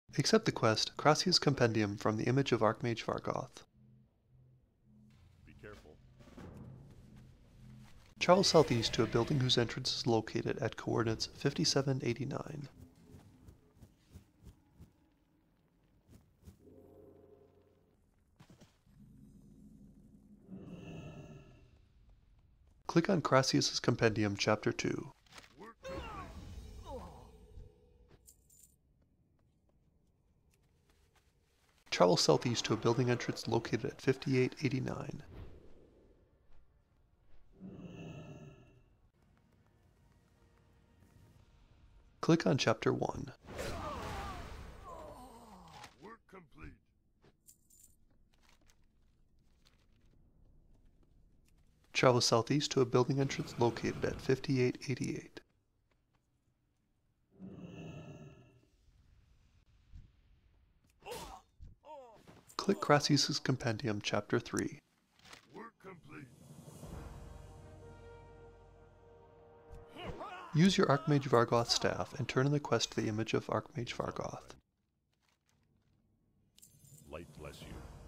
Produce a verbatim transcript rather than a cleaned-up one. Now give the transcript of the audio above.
Accept the quest, KRASUS'S Compendium from the Image of Archmage Vargoth. Be careful. Travel southeast to a building whose entrance is located at coordinates fifty-seven eighty-nine. Click on KRASUS'S Compendium Chapter two. Travel southeast to a building entrance located at fifty-eight eighty-nine. Click on Chapter one. Work complete. Travel southeast to a building entrance located at fifty-eight eighty-eight. Click KRASUS'S Compendium Chapter three. Work complete. Use your ARCHMAGE VARGOTH'S staff and turn in the quest to the Image of Archmage Vargoth. Light bless you.